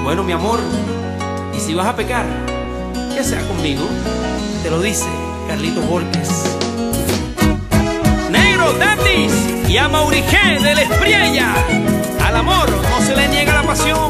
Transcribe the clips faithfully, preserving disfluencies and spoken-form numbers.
Bueno, mi amor, y si vas a pecar, que sea conmigo. Te lo dice Carlitos Borges. Negro Dandis y a Mauri G de la Espriella. Al amor no se le niega la pasión.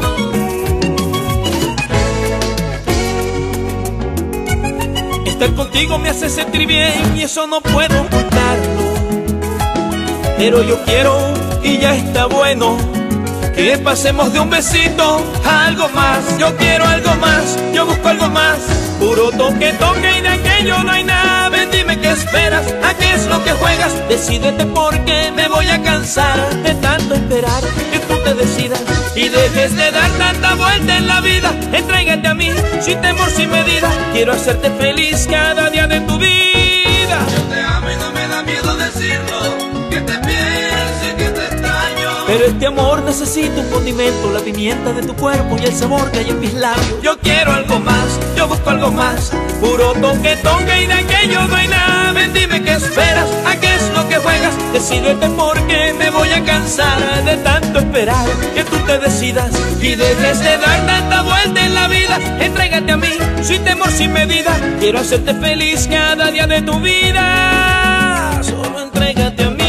Estar contigo me hace sentir bien y eso no puedo ocultarlo. Pero yo quiero y ya está bueno que pasemos de un besito a algo más. Yo quiero algo más, yo busco algo más. Puro toque, toque y de aquello no hay nada. Ven, dime qué esperas, a qué es lo que juegas. Decídete porque me voy a cansar de tanto esperar que tú te decidas y dejes de dar tanta vuelta en la vida. Entrégate a mí, sin temor, sin medida. Quiero hacerte feliz cada día de tu vida. Yo te amo y no me da miedo decirlo, que te pienso y que te extraño. Pero este amor necesita un condimento, la pimienta de tu cuerpo y el sabor que hay en mis labios. Yo quiero algo más, yo busco algo más. Puro toque, toque y de aquello no hay nada. Ven, dime qué esperas, a qué es lo que juegas. Decídete porque me voy a cansar de tanto esperar que tú te decidas y dejes de dar tanta vuelta en la vida. Entrégate a mí, sin temor, sin medida. Quiero hacerte feliz cada día de tu vida. Solo entrégate a mí.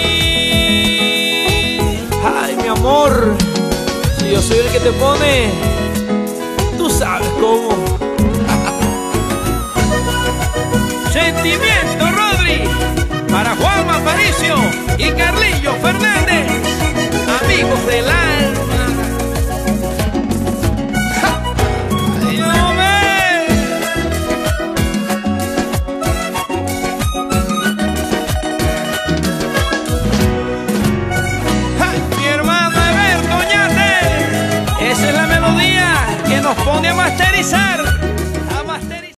Ay, mi amor, si yo soy el que te pone, tú sabes cómo. Sentimiento, Rodri, para Juanma Aparicio y Carlillo Fernández, amigos del alma. ¡Ay, hombre! ¡Ay, mi hermano Eberto Oñate! Esa es la melodía que nos pone a masterizar.